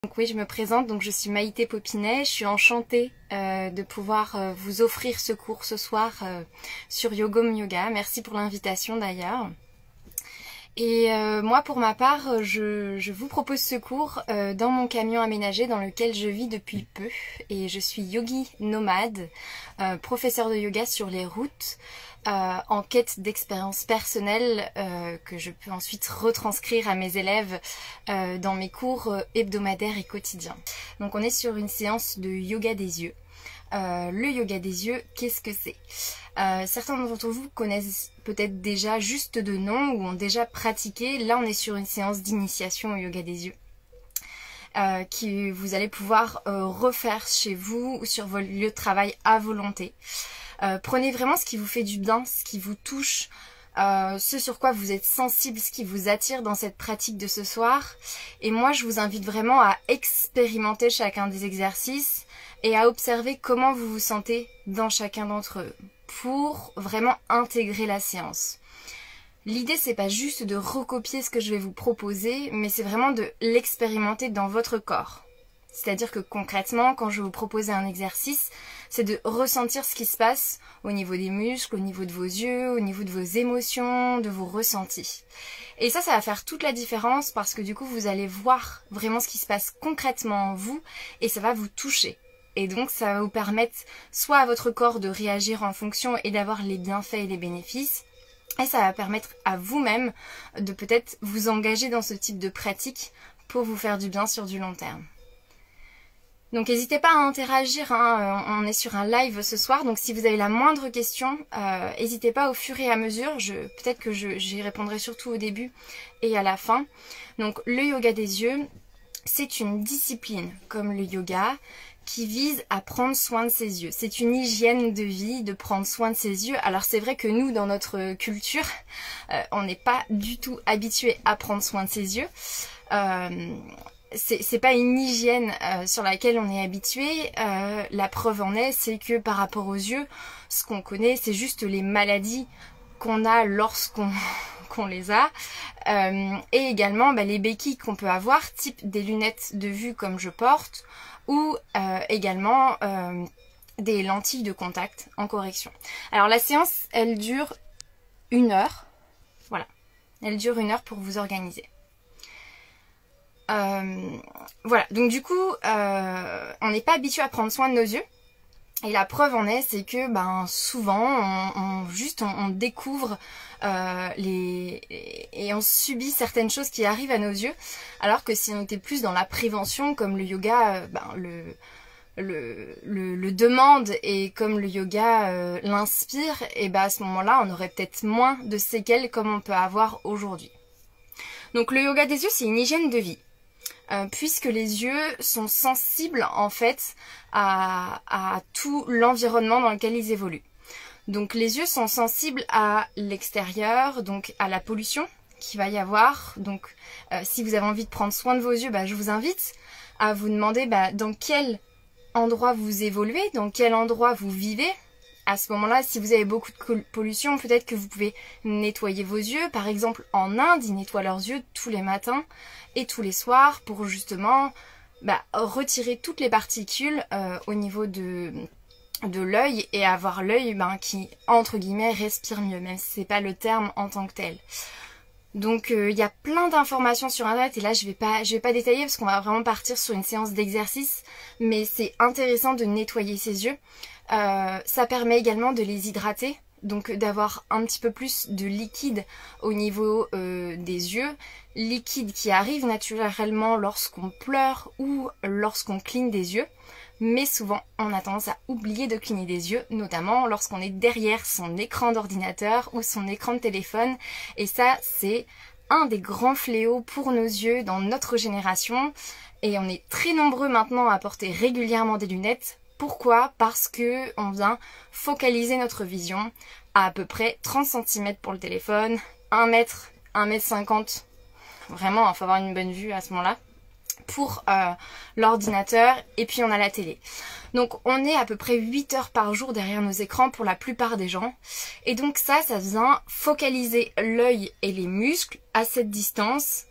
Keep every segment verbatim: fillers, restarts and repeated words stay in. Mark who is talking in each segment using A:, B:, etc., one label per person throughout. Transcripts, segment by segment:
A: Donc oui, je me présente, donc je suis Maïté Popinet, je suis enchantée euh, de pouvoir euh, vous offrir ce cours ce soir euh, sur Yogom Yoga. Merci pour l'invitation d'ailleurs. Et euh, moi pour ma part, je, je vous propose ce cours euh, dans mon camion aménagé dans lequel je vis depuis peu. Et je suis yogi nomade, euh, professeur de yoga sur les routes. Euh, en quête d'expérience personnelle euh, que je peux ensuite retranscrire à mes élèves euh, dans mes cours euh, hebdomadaires et quotidiens. Donc on est sur une séance de yoga des yeux. Euh, le yoga des yeux, qu'est-ce que c'est? euh, Certains d'entre vous connaissent peut-être déjà juste de nom ou ont déjà pratiqué. Là on est sur une séance d'initiation au yoga des yeux. Euh, qui vous allez pouvoir euh, refaire chez vous ou sur vos lieux de travail à volonté. Euh, prenez vraiment ce qui vous fait du bien, ce qui vous touche, euh, ce sur quoi vous êtes sensible, ce qui vous attire dans cette pratique de ce soir. Et moi, je vous invite vraiment à expérimenter chacun des exercices et à observer comment vous vous sentez dans chacun d'entre eux pour vraiment intégrer la séance. L'idée, c'est pas juste de recopier ce que je vais vous proposer, mais c'est vraiment de l'expérimenter dans votre corps. C'est-à-dire que concrètement, quand je vais vous proposer un exercice, c'est de ressentir ce qui se passe au niveau des muscles, au niveau de vos yeux, au niveau de vos émotions, de vos ressentis. Et ça, ça va faire toute la différence parce que du coup, vous allez voir vraiment ce qui se passe concrètement en vous et ça va vous toucher. Et donc, ça va vous permettre soit à votre corps de réagir en fonction et d'avoir les bienfaits et les bénéfices, et ça va permettre à vous-même de peut-être vous engager dans ce type de pratique pour vous faire du bien sur du long terme. Donc n'hésitez pas à interagir, hein. On est sur un live ce soir, donc si vous avez la moindre question, euh, n'hésitez pas au fur et à mesure, je, peut-être que j'y répondrai surtout au début et à la fin. Donc le yoga des yeux, c'est une discipline comme le yoga qui vise à prendre soin de ses yeux. C'est une hygiène de vie de prendre soin de ses yeux. Alors c'est vrai que nous, dans notre culture, euh, on n'est pas du tout habitué à prendre soin de ses yeux. Euh, c'est pas une hygiène euh, sur laquelle on est habitué. Euh, la preuve en est, c'est que par rapport aux yeux, ce qu'on connaît, c'est juste les maladies qu'on a lorsqu'on qu'on les a, euh, et également bah, les béquilles qu'on peut avoir, type des lunettes de vue comme je porte, ou euh, également euh, des lentilles de contact en correction. Alors la séance, elle dure une heure, voilà, elle dure une heure pour vous organiser. Euh, voilà, donc du coup, euh, on n'est pas habitué à prendre soin de nos yeux. Et la preuve en est, c'est que ben souvent, on, on juste on, on découvre euh, les et on subit certaines choses qui arrivent à nos yeux, alors que si on était plus dans la prévention, comme le yoga, euh, ben le le, le le demande et comme le yoga euh, l'inspire, et ben à ce moment-là, on aurait peut-être moins de séquelles comme on peut avoir aujourd'hui. Donc le yoga des yeux, c'est une hygiène de vie. Euh, puisque les yeux sont sensibles en fait à, à tout l'environnement dans lequel ils évoluent. Donc les yeux sont sensibles à l'extérieur, donc à la pollution qu'il va y avoir. Donc euh, si vous avez envie de prendre soin de vos yeux, bah, je vous invite à vous demander bah, dans quel endroit vous évoluez, dans quel endroit vous vivez. À ce moment-là, si vous avez beaucoup de pollution, peut-être que vous pouvez nettoyer vos yeux. Par exemple, en Inde, ils nettoient leurs yeux tous les matins et tous les soirs pour justement bah, retirer toutes les particules euh, au niveau de, de l'œil et avoir l'œil bah, qui, entre guillemets, respire mieux, même si c'est pas le terme en tant que tel. Donc il euh, y a plein d'informations sur internet et là je vais pas je vais pas détailler parce qu'on va vraiment partir sur une séance d'exercice, mais c'est intéressant de nettoyer ses yeux. Euh, ça permet également de les hydrater, donc d'avoir un petit peu plus de liquide au niveau euh, des yeux, liquide qui arrive naturellement lorsqu'on pleure ou lorsqu'on cligne des yeux, mais souvent on a tendance à oublier de cligner des yeux, notamment lorsqu'on est derrière son écran d'ordinateur ou son écran de téléphone, et ça c'est un des grands fléaux pour nos yeux dans notre génération, et on est très nombreux maintenant à porter régulièrement des lunettes. Pourquoi? Parce que on vient focaliser notre vision à à peu près trente centimètres pour le téléphone, un mètre, un mètre cinquante. Vraiment, il faut avoir une bonne vue à ce moment-là pour euh, l'ordinateur, et puis on a la télé. Donc on est à peu près huit heures par jour derrière nos écrans pour la plupart des gens. Et donc ça, ça vient focaliser l'œil et les muscles à cette distance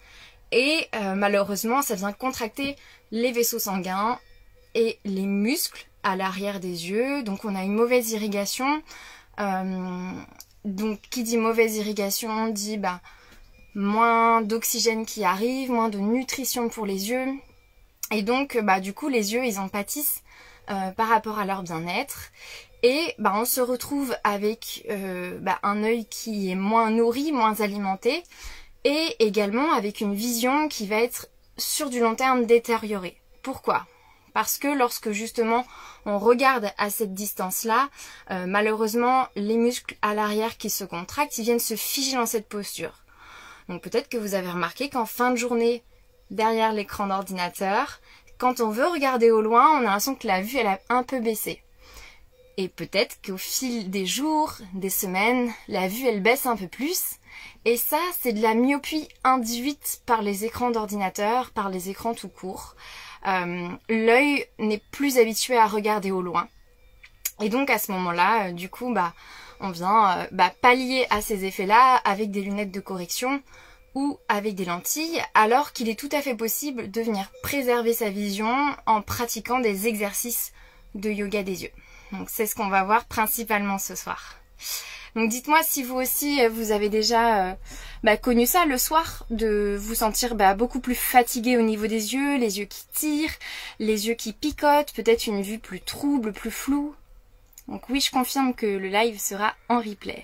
A: Et euh, malheureusement, ça vient contracter les vaisseaux sanguins et les muscles à l'arrière des yeux. Donc on a une mauvaise irrigation. Euh, donc qui dit mauvaise irrigation dit bah, moins d'oxygène qui arrive, moins de nutrition pour les yeux. Et donc bah, du coup les yeux ils en pâtissent euh, par rapport à leur bien-être. Et bah, on se retrouve avec euh, bah, un œil qui est moins nourri, moins alimenté. Et également avec une vision qui va être sur du long terme détériorée. Pourquoi ? Parce que lorsque justement on regarde à cette distance-là, euh, malheureusement les muscles à l'arrière qui se contractent, ils viennent se figer dans cette posture. Donc peut-être que vous avez remarqué qu'en fin de journée, derrière l'écran d'ordinateur, quand on veut regarder au loin, on a l'impression que la vue elle a un peu baissé. Et peut-être qu'au fil des jours, des semaines, la vue elle baisse un peu plus. Et ça, c'est de la myopie induite par les écrans d'ordinateur, par les écrans tout court. Euh, L'œil n'est plus habitué à regarder au loin. Et donc à ce moment-là, euh, du coup, bah, on vient euh, bah, pallier à ces effets-là avec des lunettes de correction ou avec des lentilles, alors qu'il est tout à fait possible de venir préserver sa vision en pratiquant des exercices de yoga des yeux. Donc c'est ce qu'on va voir principalement ce soir. Donc dites-moi si vous aussi vous avez déjà euh, bah, connu ça le soir, de vous sentir bah, beaucoup plus fatigué au niveau des yeux, les yeux qui tirent, les yeux qui picotent, peut-être une vue plus trouble, plus floue. Donc oui, je confirme que le live sera en replay.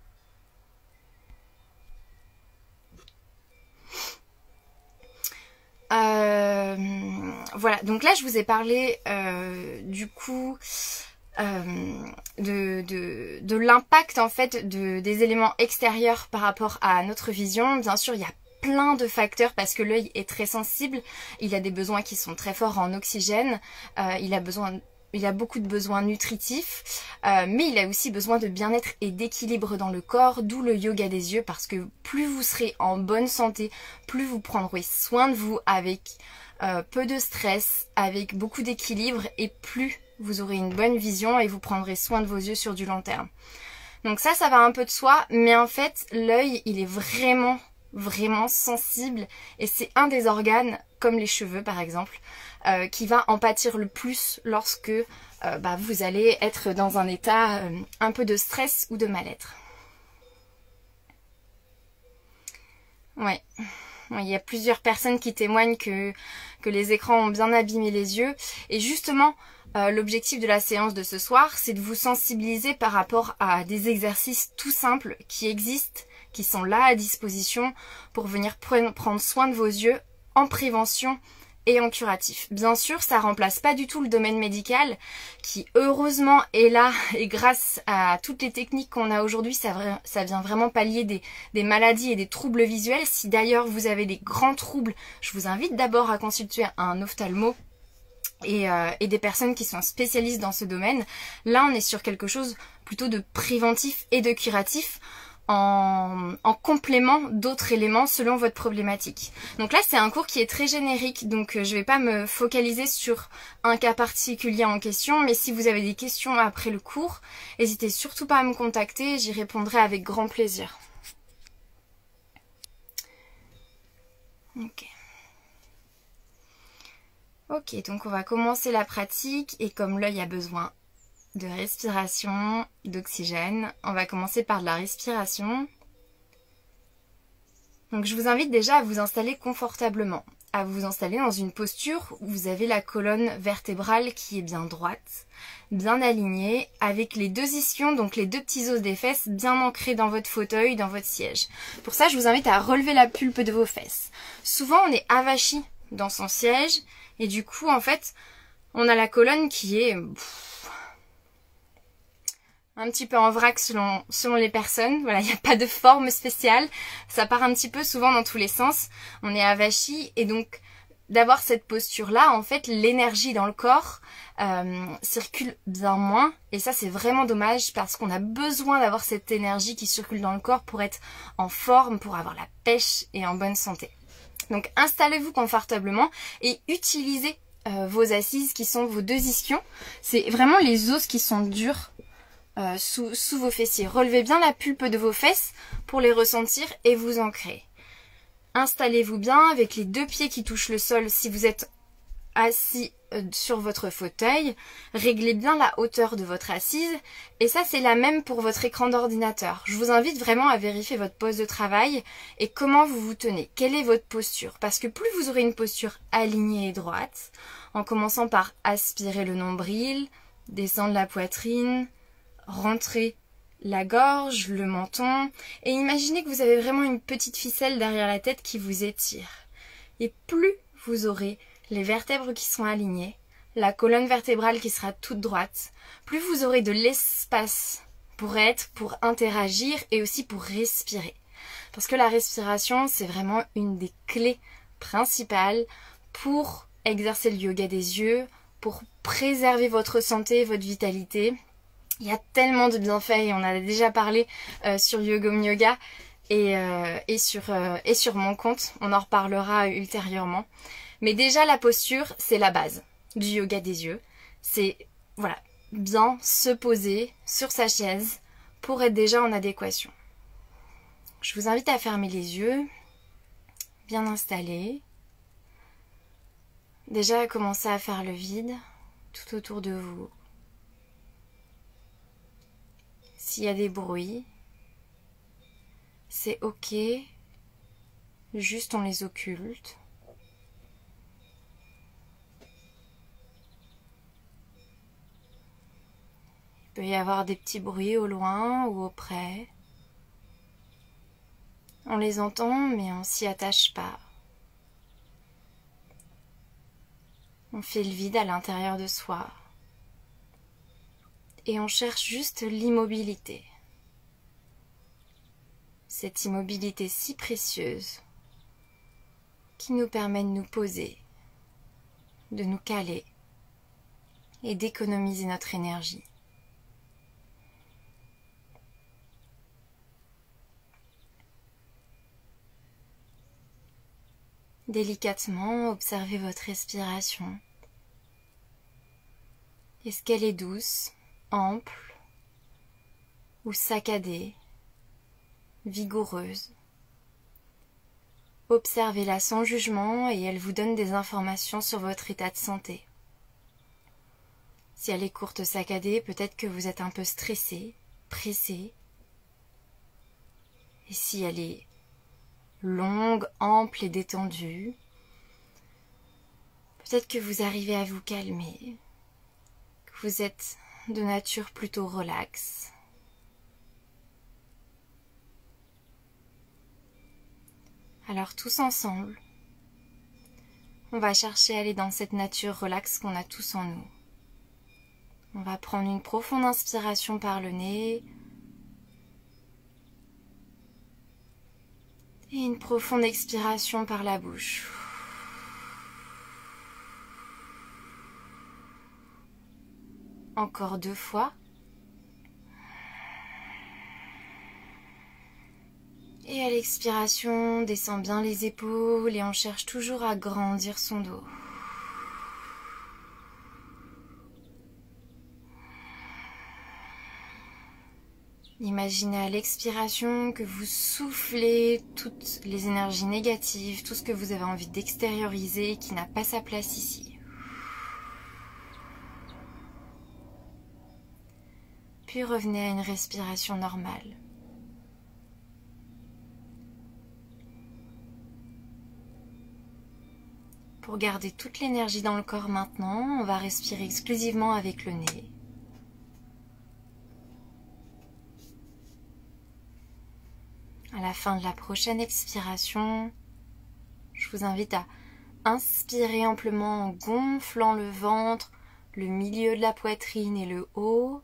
A: Euh, voilà, donc là je vous ai parlé euh, du coup euh, de, de, de l'impact en fait de, des éléments extérieurs par rapport à notre vision. Bien sûr il y a plein de facteurs parce que l'œil est très sensible, il a des besoins qui sont très forts en oxygène, euh, il a besoin Il a beaucoup de besoins nutritifs, euh, mais il a aussi besoin de bien-être et d'équilibre dans le corps, d'où le yoga des yeux, parce que plus vous serez en bonne santé, plus vous prendrez soin de vous avec euh, peu de stress, avec beaucoup d'équilibre, et plus vous aurez une bonne vision et vous prendrez soin de vos yeux sur du long terme. Donc ça, ça va un peu de soi, mais en fait, l'œil, il est vraiment, vraiment sensible, et c'est un des organes, comme les cheveux par exemple, Euh, qui va en pâtir le plus lorsque euh, bah, vous allez être dans un état euh, un peu de stress ou de mal-être. Ouais. Il y a plusieurs personnes qui témoignent que, que les écrans ont bien abîmé les yeux. Et justement, euh, l'objectif de la séance de ce soir, c'est de vous sensibiliser par rapport à des exercices tout simples qui existent, qui sont là à disposition pour venir pre- prendre soin de vos yeux en prévention et en curatif. Bien sûr, ça remplace pas du tout le domaine médical qui heureusement est là et grâce à toutes les techniques qu'on a aujourd'hui, ça, ça vient vraiment pallier des, des maladies et des troubles visuels. Si d'ailleurs vous avez des grands troubles, je vous invite d'abord à consulter un ophtalmo et, euh, et des personnes qui sont spécialistes dans ce domaine. Là, on est sur quelque chose plutôt de préventif et de curatif, En, en complément d'autres éléments selon votre problématique. Donc là c'est un cours qui est très générique, donc euh, je vais pas me focaliser sur un cas particulier en question, mais si vous avez des questions après le cours, n'hésitez surtout pas à me contacter, j'y répondrai avec grand plaisir. Ok. Ok, donc on va commencer la pratique, et comme l'œil a besoin de respiration, d'oxygène, on va commencer par de la respiration. Donc je vous invite déjà à vous installer confortablement, à vous installer dans une posture où vous avez la colonne vertébrale qui est bien droite, bien alignée, avec les deux ischions, donc les deux petits os des fesses, bien ancrés dans votre fauteuil, dans votre siège. Pour ça, je vous invite à relever la pulpe de vos fesses. Souvent, on est avachi dans son siège, et du coup, en fait, on a la colonne qui est un petit peu en vrac selon, selon les personnes. Voilà, il n'y a pas de forme spéciale. Ça part un petit peu souvent dans tous les sens. On est avachi, et donc d'avoir cette posture-là, en fait, l'énergie dans le corps euh, circule bien moins. Et ça, c'est vraiment dommage parce qu'on a besoin d'avoir cette énergie qui circule dans le corps pour être en forme, pour avoir la pêche et en bonne santé. Donc installez-vous confortablement et utilisez euh, vos assises qui sont vos deux ischions. C'est vraiment les os qui sont durs Euh, sous, sous vos fessiers. Relevez bien la pulpe de vos fesses pour les ressentir et vous ancrer. Installez-vous bien avec les deux pieds qui touchent le sol si vous êtes assis sur votre fauteuil. Réglez bien la hauteur de votre assise et ça c'est la même pour votre écran d'ordinateur. Je vous invite vraiment à vérifier votre pose de travail et comment vous vous tenez, quelle est votre posture, parce que plus vous aurez une posture alignée et droite, en commençant par aspirer le nombril, descendre la poitrine, rentrer la gorge, le menton, et imaginez que vous avez vraiment une petite ficelle derrière la tête qui vous étire. Et plus vous aurez les vertèbres qui sont alignées, la colonne vertébrale qui sera toute droite, plus vous aurez de l'espace pour être, pour interagir et aussi pour respirer. Parce que la respiration, c'est vraiment une des clés principales pour exercer le yoga des yeux, pour préserver votre santé, votre vitalité. Il y a tellement de bienfaits et on a déjà parlé euh, sur Yogom Yoga et, euh, et, sur, euh, et sur mon compte. On en reparlera ultérieurement. Mais déjà, la posture, c'est la base du yoga des yeux. C'est, voilà, bien se poser sur sa chaise pour être déjà en adéquation. Je vous invite à fermer les yeux, bien installés. Déjà, commencez à faire le vide tout autour de vous. S'il y a des bruits, c'est ok, juste on les occulte. Il peut y avoir des petits bruits au loin ou auprès. On les entend, mais on s'y attache pas. On fait le vide à l'intérieur de soi. Et on cherche juste l'immobilité. Cette immobilité si précieuse qui nous permet de nous poser, de nous caler et d'économiser notre énergie. Délicatement, observez votre respiration. Est-ce qu'elle est douce, ample ou saccadée, vigoureuse? Observez-la sans jugement et elle vous donne des informations sur votre état de santé. Si elle est courte, saccadée, peut-être que vous êtes un peu stressé, pressé. Et si elle est longue, ample et détendue, peut-être que vous arrivez à vous calmer, que vous êtes de nature plutôt relaxe. Alors tous ensemble, on va chercher à aller dans cette nature relaxe qu'on a tous en nous. On va prendre une profonde inspiration par le nez et une profonde expiration par la bouche. Encore deux fois. Et à l'expiration, descend bien les épaules et on cherche toujours à grandir son dos. Imaginez à l'expiration que vous soufflez toutes les énergies négatives, tout ce que vous avez envie d'extérioriser et qui n'a pas sa place ici. Puis revenez à une respiration normale. Pour garder toute l'énergie dans le corps maintenant, on va respirer exclusivement avec le nez. À la fin de la prochaine expiration, je vous invite à inspirer amplement en gonflant le ventre, le milieu de la poitrine et le haut.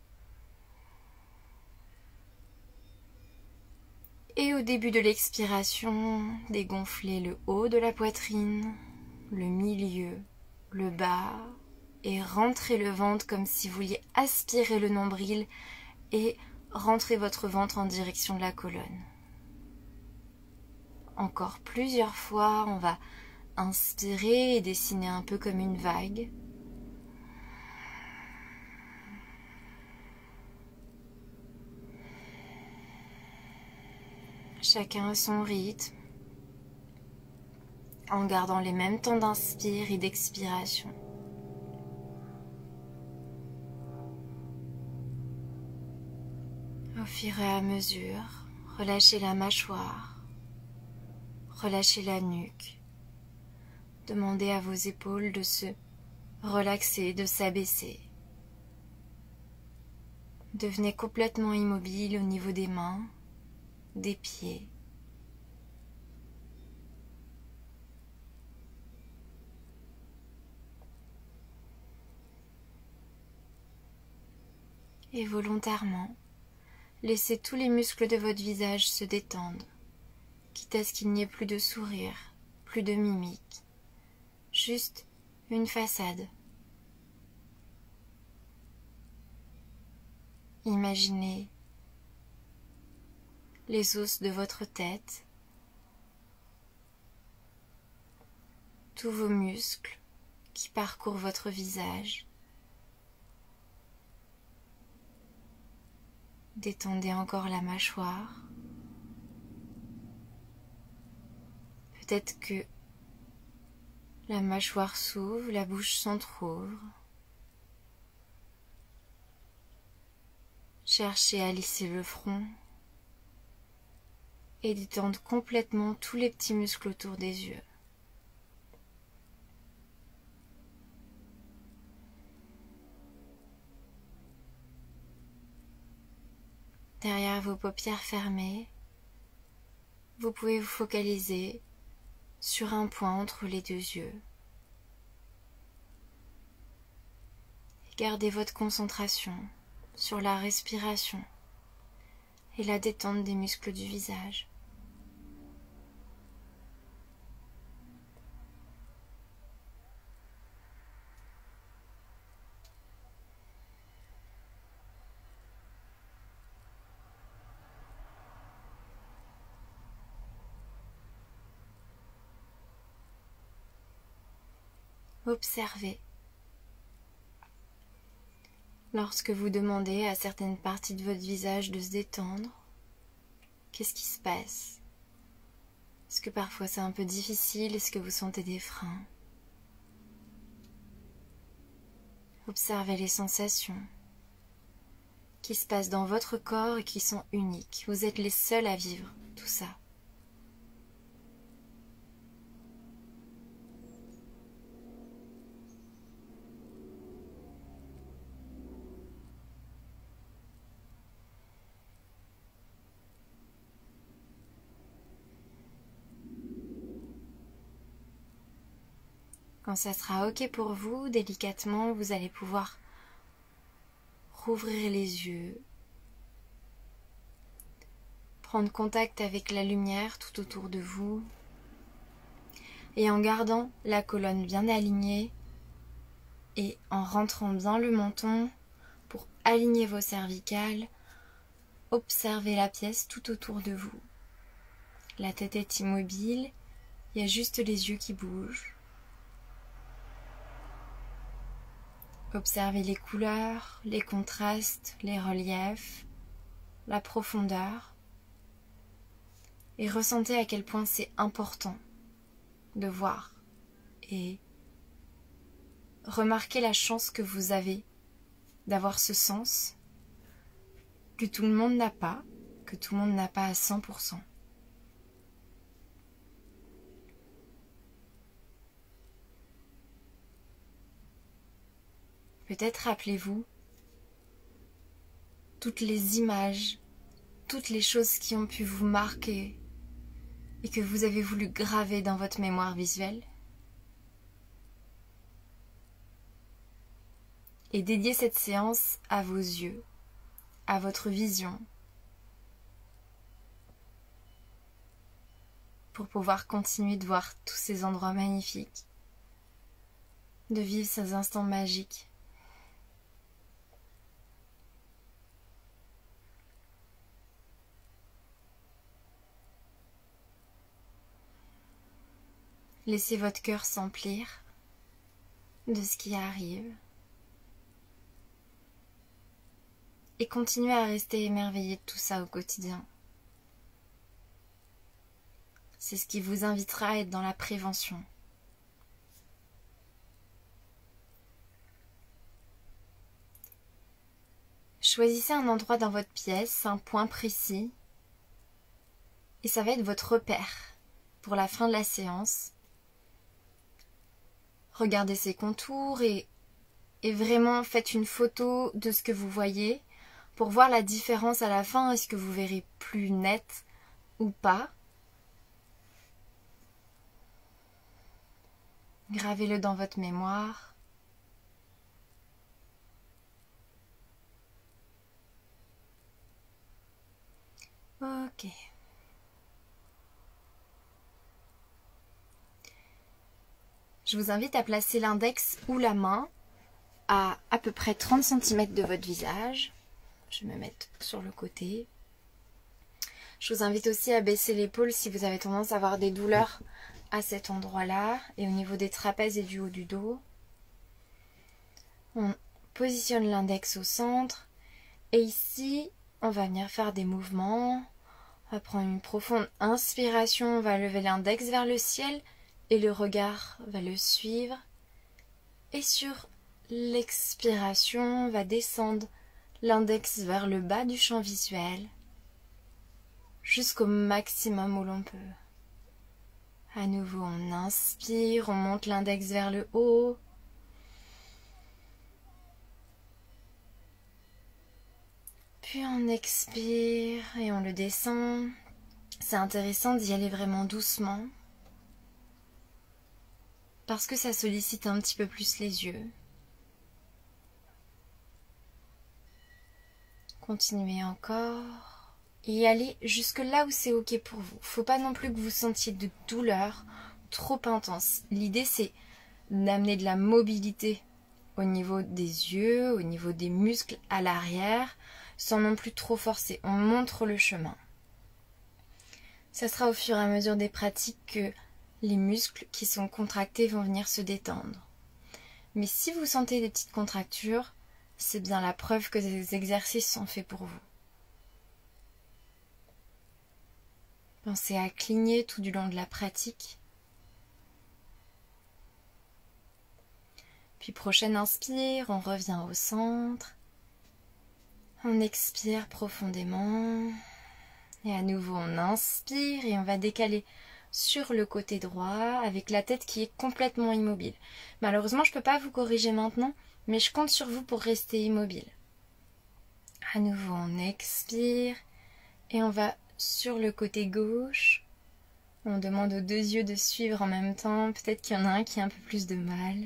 A: Et au début de l'expiration, dégonflez le haut de la poitrine, le milieu, le bas et rentrez le ventre comme si vous vouliez aspirer le nombril et rentrez votre ventre en direction de la colonne. Encore plusieurs fois, on va inspirer et dessiner un peu comme une vague. Chacun à son rythme. en gardant les mêmes temps d'inspire et d'expiration. Au fur et à mesure, relâchez la mâchoire, relâchez la nuque. Demandez à vos épaules de se relaxer, de s'abaisser. Devenez complètement immobile au niveau des mains, des pieds. Et volontairement, laissez tous les muscles de votre visage se détendre, quitte à ce qu'il n'y ait plus de sourire, plus de mimique, juste une façade. Imaginez les os de votre tête, tous vos muscles qui parcourent votre visage. Détendez encore la mâchoire. Peut-être que la mâchoire s'ouvre, la bouche s'entrouvre. Cherchez à lisser le front et détendre complètement tous les petits muscles autour des yeux. Derrière vos paupières fermées, vous pouvez vous focaliser sur un point entre les deux yeux. Et gardez votre concentration sur la respiration et la détente des muscles du visage. Observez. Lorsque vous demandez à certaines parties de votre visage de se détendre, qu'est-ce qui se passe? Est-ce que parfois c'est un peu difficile? Est-ce que vous sentez des freins? Observez les sensations qui se passent dans votre corps et qui sont uniques. Vous êtes les seuls à vivre tout ça. Quand ça sera ok pour vous, délicatement, vous allez pouvoir rouvrir les yeux, prendre contact avec la lumière tout autour de vous et en gardant la colonne bien alignée et en rentrant bien le menton pour aligner vos cervicales, observez la pièce tout autour de vous. La tête est immobile, il y a juste les yeux qui bougent. Observez les couleurs, les contrastes, les reliefs, la profondeur et ressentez à quel point c'est important de voir et remarquez la chance que vous avez d'avoir ce sens que tout le monde n'a pas, que tout le monde n'a pas à cent pour cent. Peut-être rappelez-vous toutes les images, toutes les choses qui ont pu vous marquer et que vous avez voulu graver dans votre mémoire visuelle. Et dédiez cette séance à vos yeux, à votre vision, pour pouvoir continuer de voir tous ces endroits magnifiques, de vivre ces instants magiques. Laissez votre cœur s'emplir de ce qui arrive et continuez à rester émerveillé de tout ça au quotidien. C'est ce qui vous invitera à être dans la prévention. Choisissez un endroit dans votre pièce, un point précis, et ça va être votre repère pour la fin de la séance. Regardez ses contours et, et vraiment faites une photo de ce que vous voyez pour voir la différence à la fin. Est-ce que vous verrez plus net ou pas? Gravez-le dans votre mémoire. Ok. Je vous invite à placer l'index ou la main à à peu près trente centimètres de votre visage. Je vais me mettre sur le côté. Je vous invite aussi à baisser l'épaule si vous avez tendance à avoir des douleurs à cet endroit-là et au niveau des trapèzes et du haut du dos. On positionne l'index au centre et ici, on va venir faire des mouvements. On va prendre une profonde inspiration, on va lever l'index vers le ciel et le regard va le suivre. Et sur l'expiration, on va descendre l'index vers le bas du champ visuel jusqu'au maximum où l'on peut. À nouveau, on inspire, on monte l'index vers le haut. Puis on expire et on le descend. C'est intéressant d'y aller vraiment doucement parce que ça sollicite un petit peu plus les yeux. Continuez encore et allez jusque là où c'est ok pour vous. Faut pas non plus que vous sentiez de douleur trop intense. L'idée c'est d'amener de la mobilité au niveau des yeux, au niveau des muscles à l'arrière, sans non plus trop forcer. On montre le chemin. Ça sera au fur et à mesure des pratiques que les muscles qui sont contractés vont venir se détendre. Mais si vous sentez des petites contractures, c'est bien la preuve que ces exercices sont faits pour vous. Pensez à cligner tout du long de la pratique. Puis prochaine inspire, on revient au centre. On expire profondément. Et à nouveau on inspire et on va décaler sur le côté droit avec la tête qui est complètement immobile. Malheureusement je ne peux pas vous corriger maintenant, mais je compte sur vous pour rester immobile. À nouveau on expire et on va sur le côté gauche. On demande aux deux yeux de suivre en même temps. Peut-être qu'il y en a un qui a un peu plus de mal.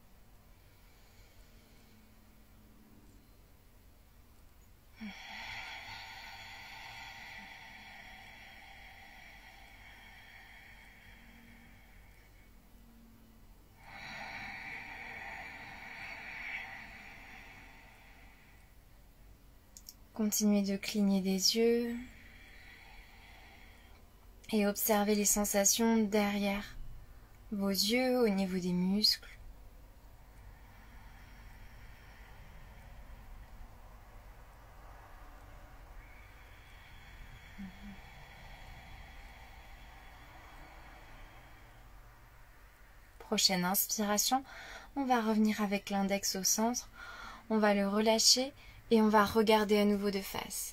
A: Continuez de cligner des yeux et observez les sensations derrière vos yeux, au niveau des muscles. Prochaine inspiration, on va revenir avec l'index au centre, on va le relâcher et on va regarder à nouveau de face.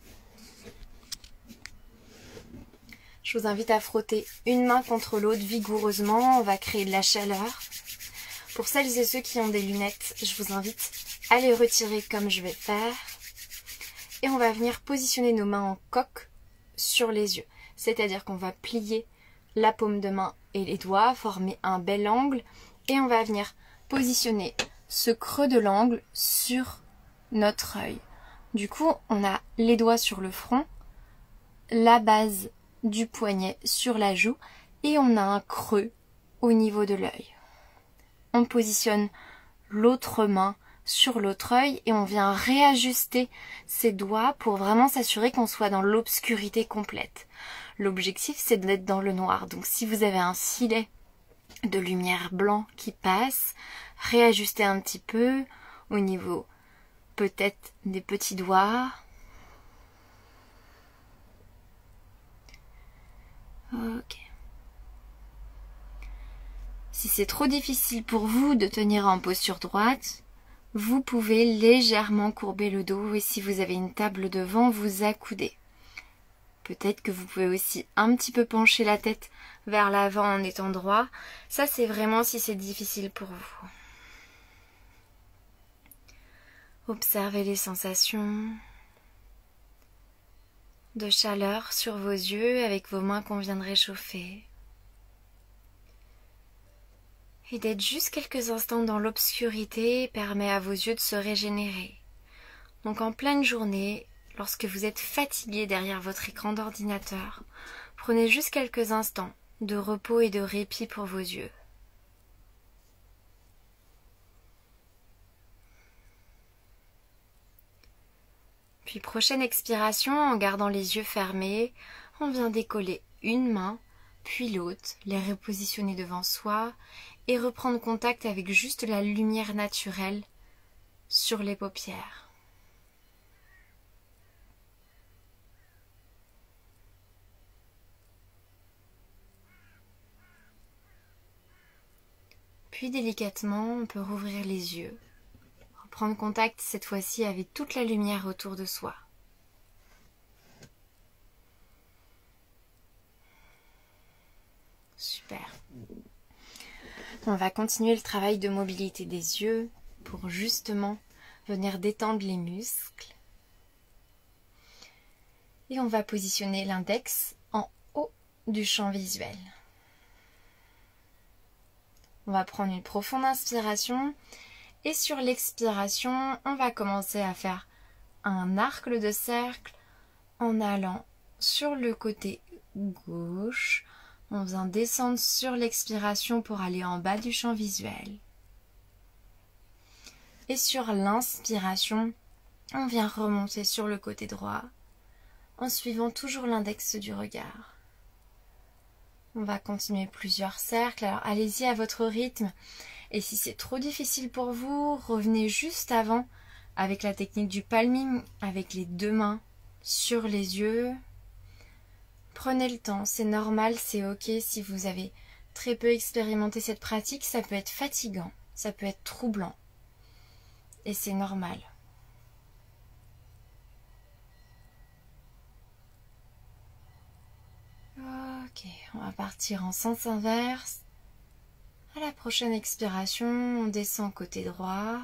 A: Je vous invite à frotter une main contre l'autre vigoureusement, on va créer de la chaleur. Pour celles et ceux qui ont des lunettes, je vous invite à les retirer comme je vais faire. Et on va venir positionner nos mains en coque sur les yeux. C'est-à-dire qu'on va plier la paume de main et les doigts, former un bel angle. Et on va venir positionner ce creux de l'angle sur notre œil. Du coup, on a les doigts sur le front, la base du poignet sur la joue et on a un creux au niveau de l'œil. On positionne l'autre main sur l'autre œil et on vient réajuster ses doigts pour vraiment s'assurer qu'on soit dans l'obscurité complète. L'objectif c'est d'être dans le noir. Donc si vous avez un filet de lumière blanc qui passe, réajustez un petit peu au niveau peut-être des petits doigts. Ok. Si c'est trop difficile pour vous de tenir en posture droite, vous pouvez légèrement courber le dos et si vous avez une table devant, vous accouder. Peut-être que vous pouvez aussi un petit peu pencher la tête vers l'avant en étant droit. Ça, c'est vraiment si c'est difficile pour vous. Observez les sensations de chaleur sur vos yeux avec vos mains qu'on vient de réchauffer. Et d'être juste quelques instants dans l'obscurité permet à vos yeux de se régénérer. Donc en pleine journée, lorsque vous êtes fatigué derrière votre écran d'ordinateur, prenez juste quelques instants de repos et de répit pour vos yeux. Puis prochaine expiration, en gardant les yeux fermés, on vient décoller une main, puis l'autre, les repositionner devant soi et reprendre contact avec juste la lumière naturelle sur les paupières. Puis délicatement, on peut rouvrir les yeux, reprendre contact cette fois-ci avec toute la lumière autour de soi. Super. On va continuer le travail de mobilité des yeux pour justement venir détendre les muscles. Et on va positionner l'index en haut du champ visuel. On va prendre une profonde inspiration et sur l'expiration, on va commencer à faire un arc de cercle en allant sur le côté gauche. On vient descendre sur l'expiration pour aller en bas du champ visuel. Et sur l'inspiration, on vient remonter sur le côté droit en suivant toujours l'index du regard. On va continuer plusieurs cercles, alors allez-y à votre rythme. Et si c'est trop difficile pour vous, revenez juste avant avec la technique du palming, avec les deux mains sur les yeux. Prenez le temps, c'est normal, c'est ok si vous avez très peu expérimenté cette pratique, ça peut être fatigant, ça peut être troublant. Et c'est normal. Ok, on va partir en sens inverse. À la prochaine expiration, on descend côté droit.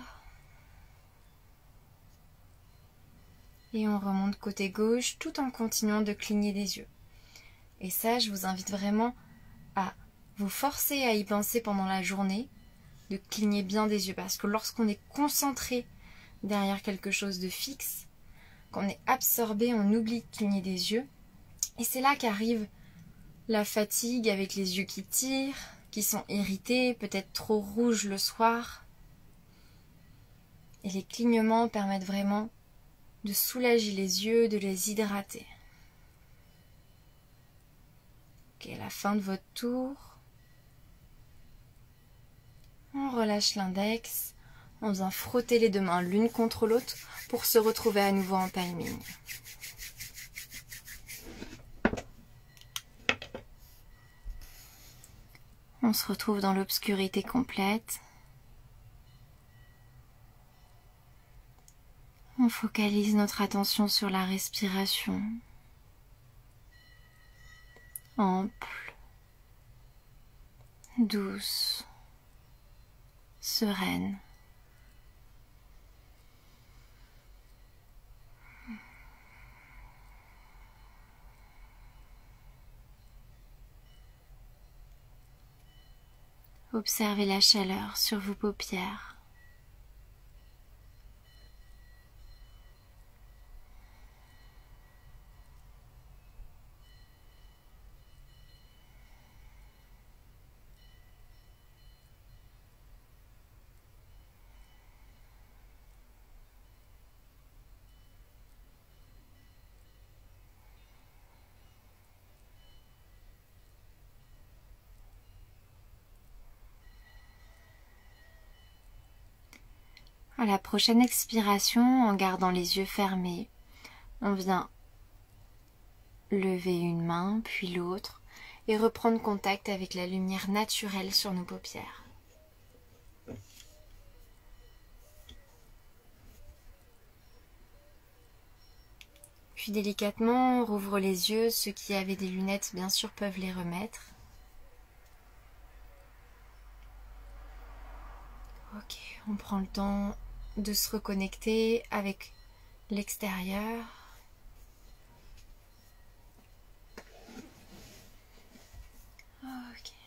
A: Et on remonte côté gauche tout en continuant de cligner des yeux. Et ça, je vous invite vraiment à vous forcer à y penser pendant la journée, de cligner bien des yeux. Parce que lorsqu'on est concentré derrière quelque chose de fixe, qu'on est absorbé, on oublie de cligner des yeux. Et c'est là qu'arrive la fatigue avec les yeux qui tirent, qui sont irrités, peut-être trop rouges le soir. Et les clignements permettent vraiment de soulager les yeux, de les hydrater. Ok, à la fin de votre tour, on relâche l'index, on vient frotter les deux mains l'une contre l'autre pour se retrouver à nouveau en palming. On se retrouve dans l'obscurité complète. On focalise notre attention sur la respiration. Ample, douce, sereine. Observez la chaleur sur vos paupières. À la prochaine expiration, en gardant les yeux fermés, on vient lever une main, puis l'autre, et reprendre contact avec la lumière naturelle sur nos paupières. Puis délicatement, on rouvre les yeux. Ceux qui avaient des lunettes, bien sûr, peuvent les remettre. Ok, on prend le temps de se reconnecter avec l'extérieur. Ok.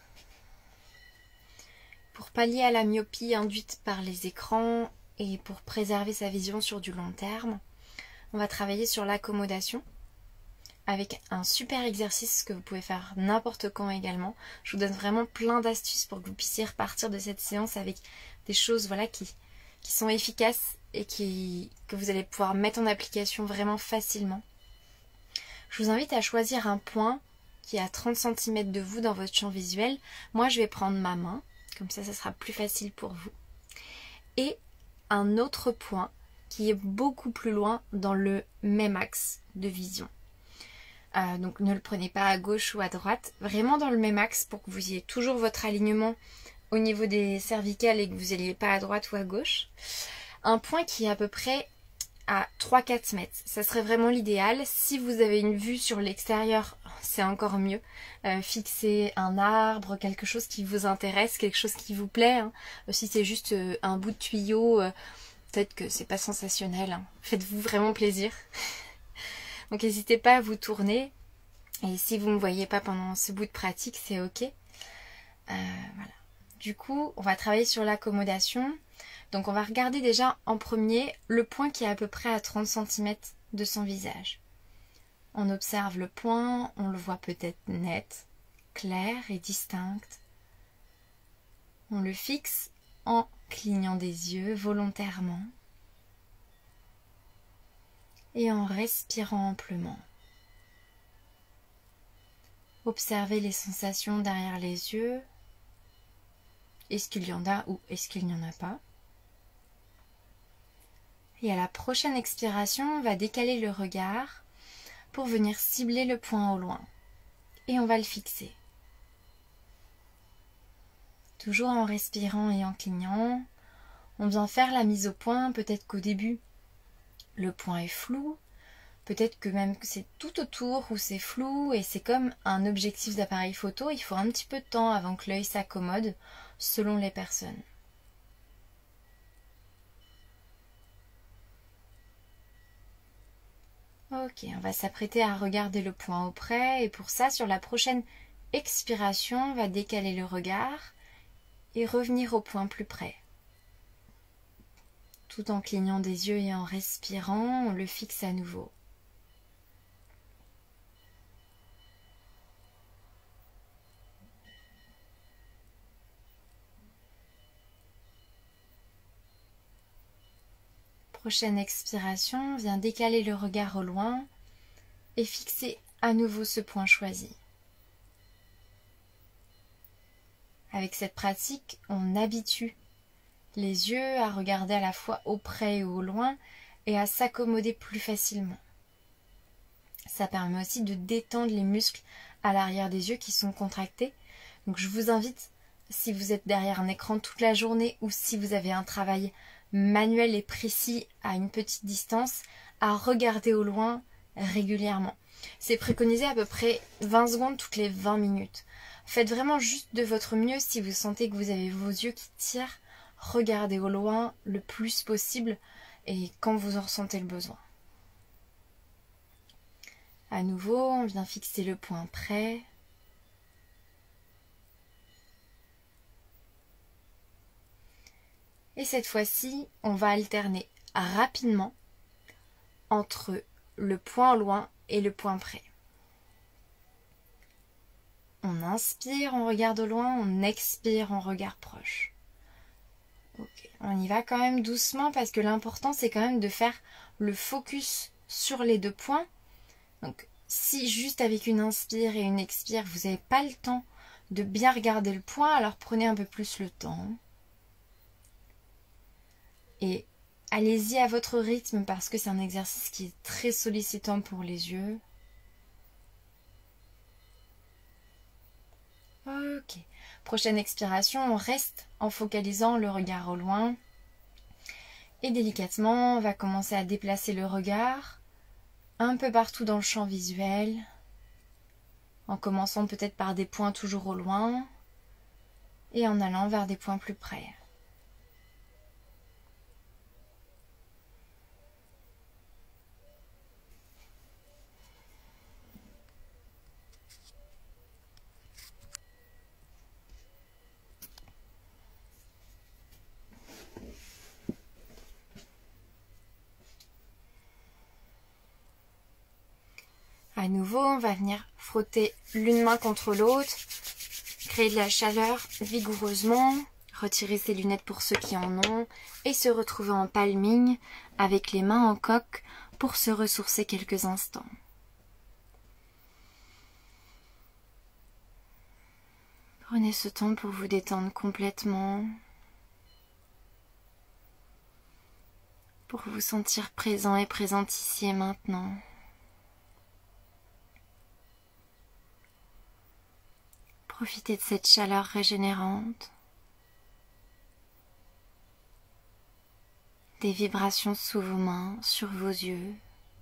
A: Pour pallier à la myopie induite par les écrans et pour préserver sa vision sur du long terme, on va travailler sur l'accommodation avec un super exercice que vous pouvez faire n'importe quand également. Je vous donne vraiment plein d'astuces pour que vous puissiez repartir de cette séance avec des choses voilà, qui, qui sont efficaces et qui, que vous allez pouvoir mettre en application vraiment facilement. Je vous invite à choisir un point qui est à trente centimètres de vous dans votre champ visuel. Moi, je vais prendre ma main, comme ça, ça sera plus facile pour vous. Et un autre point qui est beaucoup plus loin dans le même axe de vision. Euh, donc ne le prenez pas à gauche ou à droite, vraiment dans le même axe pour que vous ayez toujours votre alignement au niveau des cervicales et que vous n'alliez pas à droite ou à gauche. Un point qui est à peu près à trois à quatre mètres, ça serait vraiment l'idéal. Si vous avez une vue sur l'extérieur, c'est encore mieux. Euh, fixez un arbre, quelque chose qui vous intéresse, quelque chose qui vous plaît. Hein. Si c'est juste euh, un bout de tuyau... Euh, peut-être que c'est pas sensationnel, hein. Faites-vous vraiment plaisir. Donc n'hésitez pas à vous tourner. Et si vous ne me voyez pas pendant ce bout de pratique, c'est ok. Euh, voilà. Du coup, on va travailler sur l'accommodation. Donc on va regarder déjà en premier le point qui est à peu près à trente centimètres de son visage. On observe le point, on le voit peut-être net, clair et distinct. On le fixe en clignant des yeux volontairement et en respirant amplement. Observez les sensations derrière les yeux. Est-ce qu'il y en a ou est-ce qu'il n'y en a pas? Et à la prochaine expiration, on va décaler le regard pour venir cibler le point au loin. Et on va le fixer. Toujours en respirant et en clignant, on vient faire la mise au point. Peut-être qu'au début, le point est flou. Peut-être que même c'est tout autour où c'est flou et c'est comme un objectif d'appareil photo. Il faut un petit peu de temps avant que l'œil s'accommode selon les personnes. Ok, on va s'apprêter à regarder le point au près et pour ça, sur la prochaine expiration, on va décaler le regard et revenir au point plus près. Tout en clignant des yeux et en respirant, on le fixe à nouveau. Prochaine expiration, on vient décaler le regard au loin et fixer à nouveau ce point choisi. Avec cette pratique, on habitue les yeux à regarder à la fois au près et au loin et à s'accommoder plus facilement. Ça permet aussi de détendre les muscles à l'arrière des yeux qui sont contractés. Donc je vous invite, si vous êtes derrière un écran toute la journée ou si vous avez un travail manuel et précis à une petite distance, à regarder au loin régulièrement. C'est préconisé à peu près vingt secondes toutes les vingt minutes. Faites vraiment juste de votre mieux. Si vous sentez que vous avez vos yeux qui tirent, regardez au loin le plus possible et quand vous en ressentez le besoin. À nouveau, on vient fixer le point près. Et cette fois-ci, on va alterner rapidement entre le point au loin et le point près. On inspire, on regarde au loin, on expire, on regarde proche. Okay. On y va quand même doucement parce que l'important c'est quand même de faire le focus sur les deux points. Donc si juste avec une inspire et une expire, vous n'avez pas le temps de bien regarder le point, alors prenez un peu plus le temps. Et allez-y à votre rythme parce que c'est un exercice qui est très sollicitant pour les yeux. prochaine expiration, on reste en focalisant le regard au loin. Et délicatement, on va commencer à déplacer le regard un peu partout dans le champ visuel, en commençant peut-être par des points toujours au loin et en allant vers des points plus près. À nouveau, on va venir frotter l'une main contre l'autre, créer de la chaleur vigoureusement, retirer ses lunettes pour ceux qui en ont et se retrouver en palming avec les mains en coque pour se ressourcer quelques instants. Prenez ce temps pour vous détendre complètement, pour vous sentir présent et présente ici et maintenant. Profitez de cette chaleur régénérante, des vibrations sous vos mains, sur vos yeux.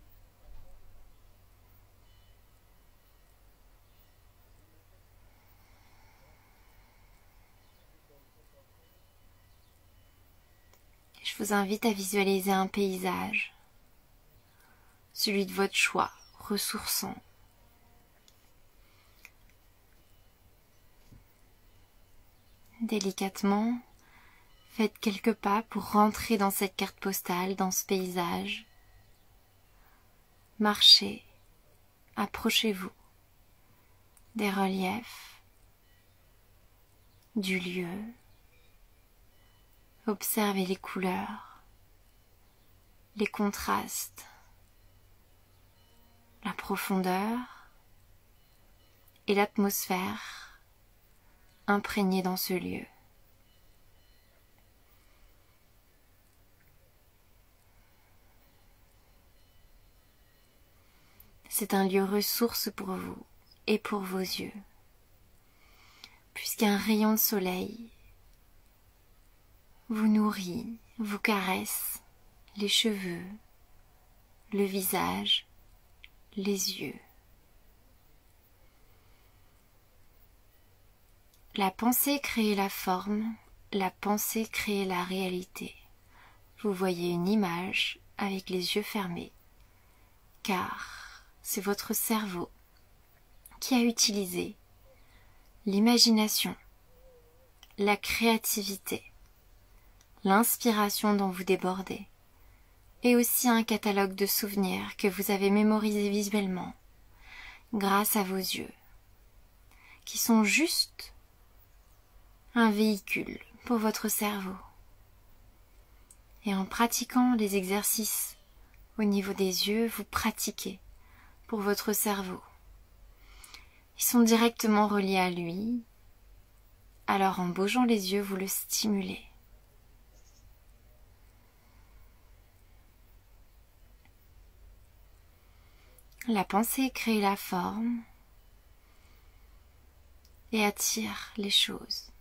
A: Et je vous invite à visualiser un paysage, celui de votre choix, ressourçant. Délicatement, faites quelques pas pour rentrer dans cette carte postale, dans ce paysage. Marchez, approchez-vous des reliefs, du lieu. Observez les couleurs, les contrastes, la profondeur et l'atmosphère imprégné dans ce lieu. C'est un lieu ressource pour vous et pour vos yeux, puisqu'un rayon de soleil vous nourrit, vous caresse les cheveux, le visage, les yeux. La pensée crée la forme, la pensée crée la réalité. Vous voyez une image avec les yeux fermés, car c'est votre cerveau qui a utilisé l'imagination, la créativité, l'inspiration dont vous débordez, et aussi un catalogue de souvenirs que vous avez mémorisés visuellement grâce à vos yeux, qui sont juste un véhicule pour votre cerveau. Et en pratiquant les exercices au niveau des yeux, vous pratiquez pour votre cerveau. Ils sont directement reliés à lui, alors en bougeant les yeux, vous le stimulez. La pensée crée la forme et attire les choses.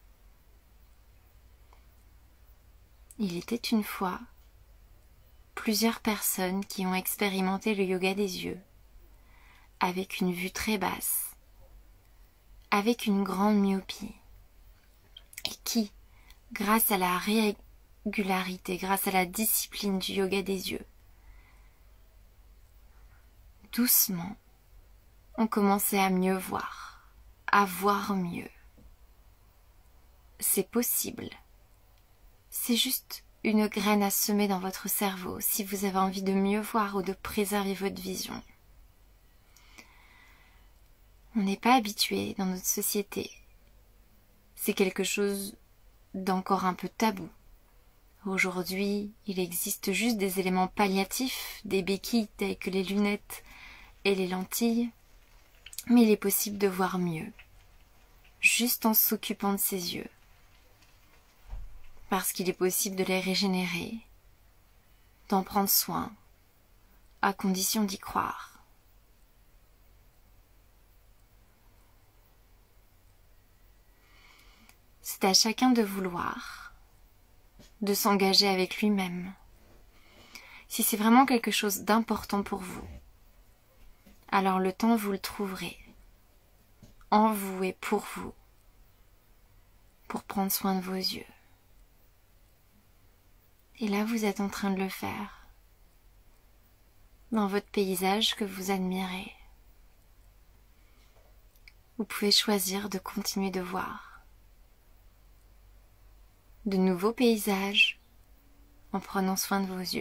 A: Il était une fois plusieurs personnes qui ont expérimenté le yoga des yeux, avec une vue très basse, avec une grande myopie, et qui, grâce à la régularité, grâce à la discipline du yoga des yeux, doucement, ont commencé à mieux voir, à voir mieux. C'est possible. C'est juste une graine à semer dans votre cerveau si vous avez envie de mieux voir ou de préserver votre vision. On n'est pas habitué dans notre société. C'est quelque chose d'encore un peu tabou. Aujourd'hui, il existe juste des éléments palliatifs, des béquilles telles que les lunettes et les lentilles, mais il est possible de voir mieux, juste en s'occupant de ses yeux. Parce qu'il est possible de les régénérer, d'en prendre soin, à condition d'y croire. C'est à chacun de vouloir, de s'engager avec lui-même. Si c'est vraiment quelque chose d'important pour vous, alors le temps vous le trouverez, en vous et pour vous, pour prendre soin de vos yeux. Et là, vous êtes en train de le faire, dans votre paysage que vous admirez. Vous pouvez choisir de continuer de voir de nouveaux paysages en prenant soin de vos yeux.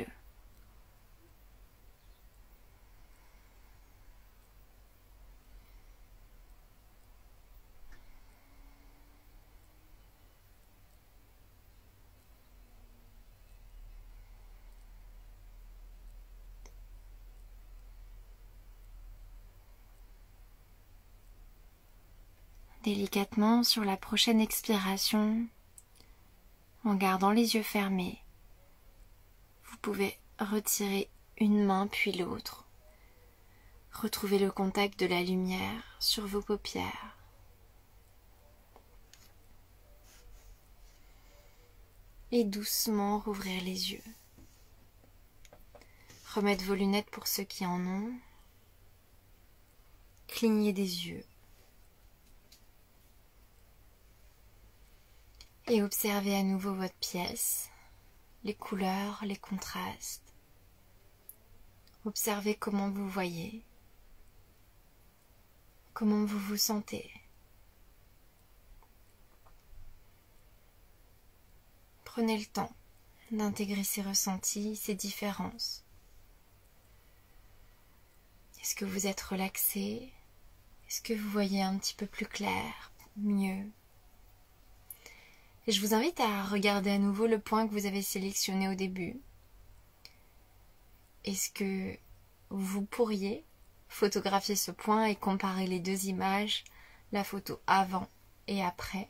A: Délicatement, sur la prochaine expiration, en gardant les yeux fermés, vous pouvez retirer une main puis l'autre. Retrouvez le contact de la lumière sur vos paupières. Et doucement rouvrir les yeux. Remettre vos lunettes pour ceux qui en ont. Cligner des yeux. Et observez à nouveau votre pièce, les couleurs, les contrastes. Observez comment vous voyez, comment vous vous sentez. Prenez le temps d'intégrer ces ressentis, ces différences. Est-ce que vous êtes relaxé? Est-ce que vous voyez un petit peu plus clair, mieux? Et je vous invite à regarder à nouveau le point que vous avez sélectionné au début. Est-ce que vous pourriez photographier ce point et comparer les deux images, la photo avant et après?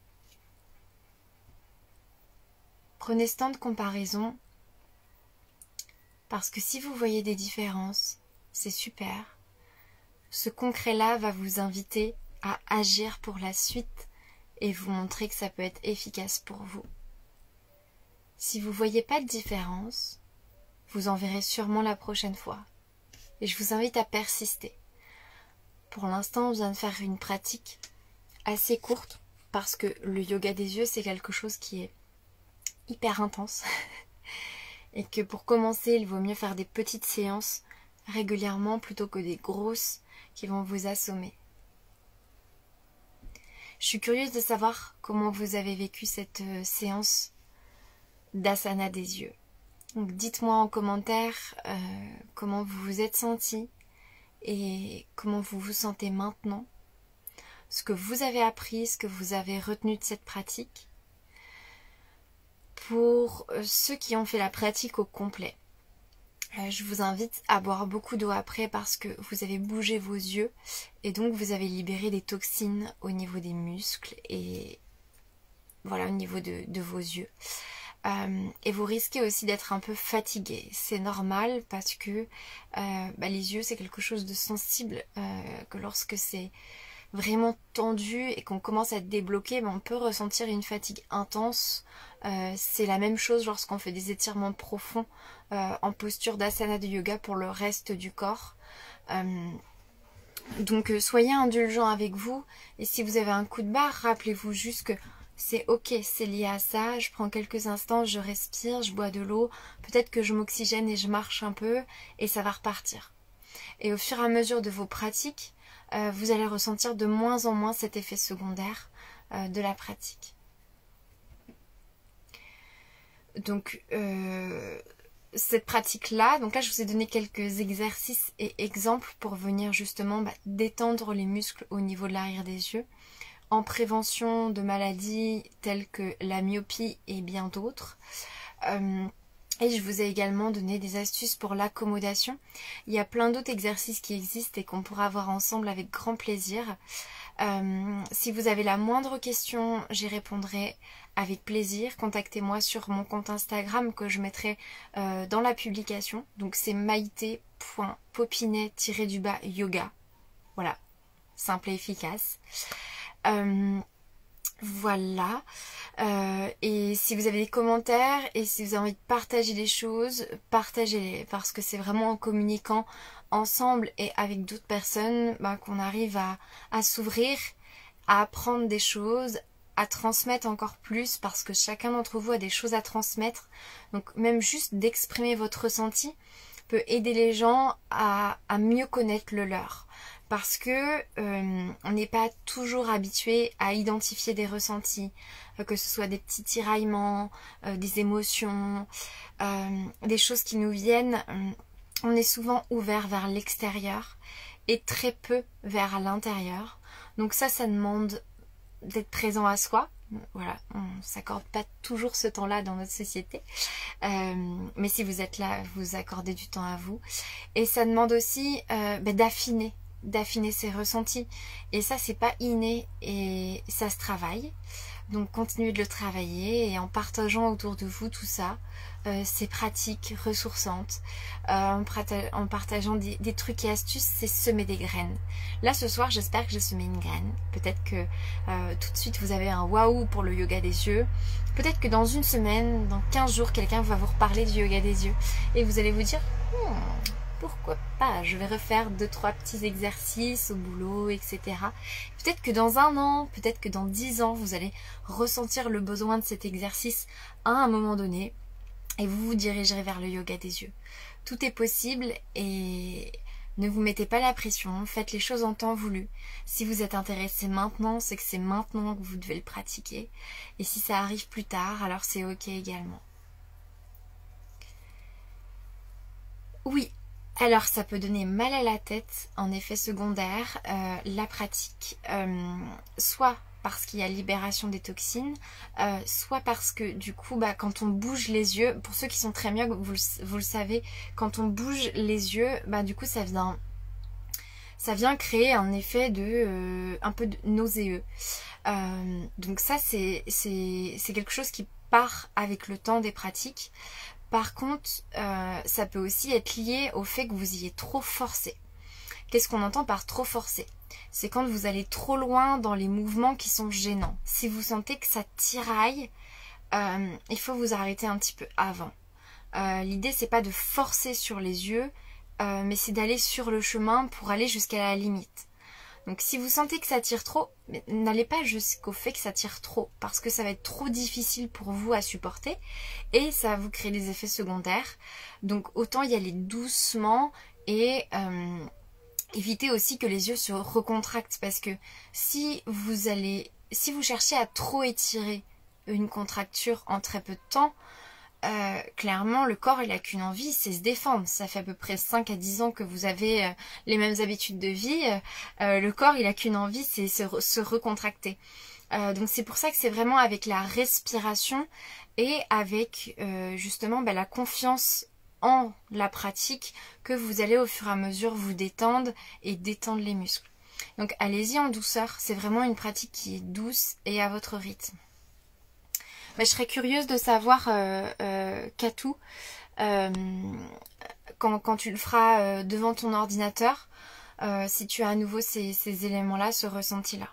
A: Prenez ce temps de comparaison parce que si vous voyez des différences, c'est super. Ce concret-là va vous inviter à agir pour la suite et vous montrer que ça peut être efficace pour vous. Si vous ne voyez pas de différence, vous en verrez sûrement la prochaine fois. Et je vous invite à persister. Pour l'instant, on vient de faire une pratique assez courte parce que le yoga des yeux, c'est quelque chose qui est hyper intense. Et que pour commencer, il vaut mieux faire des petites séances régulièrement plutôt que des grosses qui vont vous assommer. Je suis curieuse de savoir comment vous avez vécu cette euh, séance d'asana des yeux. Donc dites-moi en commentaire euh, comment vous vous êtes senti et comment vous vous sentez maintenant, ce que vous avez appris, ce que vous avez retenu de cette pratique. Pour euh, ceux qui ont fait la pratique au complet, euh, je vous invite à boire beaucoup d'eau après parce que vous avez bougé vos yeux et donc vous avez libéré des toxines au niveau des muscles et voilà, au niveau de, de vos yeux. Euh, et vous risquez aussi d'être un peu fatigué. C'est normal parce que euh, bah, les yeux c'est quelque chose de sensible, euh, que lorsque c'est vraiment tendu et qu'on commence à être débloqué, bah, on peut ressentir une fatigue intense. Euh, c'est la même chose lorsqu'on fait des étirements profonds euh, en posture d'asana de yoga pour le reste du corps. Euh, donc euh, soyez indulgents avec vous et si vous avez un coup de barre, rappelez-vous juste que c'est ok, c'est lié à ça, je prends quelques instants, je respire, je bois de l'eau, peut-être que je m'oxygène et je marche un peu et ça va repartir. Et au fur et à mesure de vos pratiques, euh, vous allez ressentir de moins en moins cet effet secondaire euh, de la pratique. Donc euh, cette pratique-là, donc là je vous ai donné quelques exercices et exemples pour venir justement bah, détendre les muscles au niveau de l'arrière des yeux, en prévention de maladies telles que la myopie et bien d'autres. Euh, et je vous ai également donné des astuces pour l'accommodation. Il y a plein d'autres exercices qui existent et qu'on pourra voir ensemble avec grand plaisir. Euh, si vous avez la moindre question, j'y répondrai avec plaisir. Contactez-moi sur mon compte Instagram que je mettrai euh, dans la publication. Donc c'est maïté point popinet tiret du bas yoga. Voilà, simple et efficace. Euh, Voilà. Euh, et si vous avez des commentaires et si vous avez envie de partager des choses, partagez-les. Parce que c'est vraiment en communiquant ensemble et avec d'autres personnes bah, qu'on arrive à, à s'ouvrir, à apprendre des choses, à transmettre encore plus. Parce que chacun d'entre vous a des choses à transmettre. Donc même juste d'exprimer votre ressenti peut aider les gens à, à mieux connaître le leur. Parce que euh, on n'est pas toujours habitué à identifier des ressentis, euh, que ce soit des petits tiraillements, euh, des émotions, euh, des choses qui nous viennent. Euh, on est souvent ouvert vers l'extérieur et très peu vers l'intérieur. Donc ça, ça demande d'être présent à soi. Voilà, on ne s'accorde pas toujours ce temps-là dans notre société. Euh, mais si vous êtes là, vous accordez du temps à vous. Et ça demande aussi euh, bah, d'affiner. d'affiner ses ressentis. Et ça, c'est pas inné et ça se travaille. Donc continuez de le travailler et en partageant autour de vous tout ça, euh, ces pratiques ressourçantes, euh, en, en partageant des, des trucs et astuces, c'est semer des graines. Là ce soir, j'espère que j'ai semé une graine. Peut-être que euh, tout de suite vous avez un waouh pour le yoga des yeux. Peut-être que dans une semaine, dans quinze jours, quelqu'un va vous reparler du yoga des yeux et vous allez vous dire hmm, pourquoi pas, je vais refaire deux trois petits exercices au boulot, et cetera. Peut-être que dans un an, peut-être que dans dix ans, vous allez ressentir le besoin de cet exercice à un moment donné et vous vous dirigerez vers le yoga des yeux. Tout est possible et ne vous mettez pas la pression, faites les choses en temps voulu. Si vous êtes intéressé maintenant, c'est que c'est maintenant que vous devez le pratiquer. Et si ça arrive plus tard, alors c'est ok également. Oui. Alors ça peut donner mal à la tête en effet secondaire, euh, la pratique, euh, soit parce qu'il y a libération des toxines, euh, soit parce que du coup bah, quand on bouge les yeux, pour ceux qui sont très myopes, vous, vous le savez, quand on bouge les yeux, bah, du coup ça vient, ça vient créer un effet de euh, un peu de nauséeux. Euh, donc ça c'est quelque chose qui part avec le temps des pratiques. Par contre, euh, ça peut aussi être lié au fait que vous ayez trop forcé. Qu'est-ce qu'on entend par trop forcé? C'est quand vous allez trop loin dans les mouvements qui sont gênants. Si vous sentez que ça tiraille, euh, il faut vous arrêter un petit peu avant. Euh, L'idée, c'est pas de forcer sur les yeux, euh, mais c'est d'aller sur le chemin pour aller jusqu'à la limite. Donc si vous sentez que ça tire trop, n'allez pas jusqu'au fait que ça tire trop, parce que ça va être trop difficile pour vous à supporter et ça va vous créer des effets secondaires. Donc autant y aller doucement et euh, éviter aussi que les yeux se recontractent, parce que si vous allez, si vous cherchez à trop étirer une contracture en très peu de temps, Euh, clairement le corps il a qu'une envie, c'est se défendre. Ça fait à peu près cinq à dix ans que vous avez euh, les mêmes habitudes de vie, euh, le corps il a qu'une envie, c'est se, re se recontracter. Euh, donc c'est pour ça que c'est vraiment avec la respiration et avec euh, justement bah, la confiance en la pratique que vous allez au fur et à mesure vous détendre et détendre les muscles. Donc allez-y en douceur, c'est vraiment une pratique qui est douce et à votre rythme. Bah, je serais curieuse de savoir, euh, euh, Katou, euh, quand, quand tu le feras euh, devant ton ordinateur, euh, si tu as à nouveau ces, ces éléments-là, ce ressenti-là.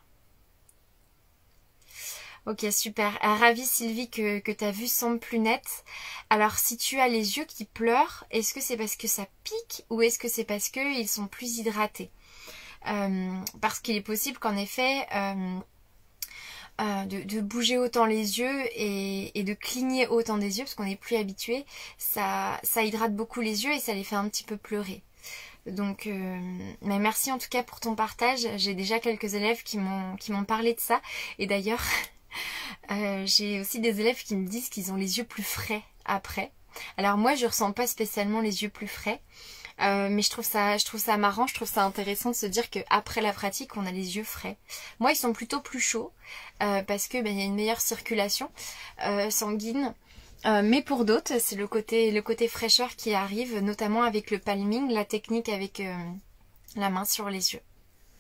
A: Ok, super. Euh, ravie Sylvie que, que ta vue semble plus nette. Alors si tu as les yeux qui pleurent, est-ce que c'est parce que ça pique ou est-ce que c'est parce qu'ils sont plus hydratés? euh, Parce qu'il est possible qu'en effet... Euh, Euh, de, de bouger autant les yeux et, et de cligner autant des yeux parce qu'on n'est plus habitué, ça, ça hydrate beaucoup les yeux et ça les fait un petit peu pleurer. Donc euh, mais merci en tout cas pour ton partage. J'ai déjà quelques élèves qui m'ont qui m'ont parlé de ça et d'ailleurs euh, j'ai aussi des élèves qui me disent qu'ils ont les yeux plus frais après. Alors moi je ressens pas spécialement les yeux plus frais. Euh, mais je trouve ça, je trouve ça marrant, je trouve ça intéressant de se dire qu'après la pratique, on a les yeux frais. Moi, ils sont plutôt plus chauds euh, parce que ben, y a une meilleure circulation euh, sanguine. Euh, mais pour d'autres, c'est le côté, le côté fraîcheur qui arrive, notamment avec le palming, la technique avec euh, la main sur les yeux.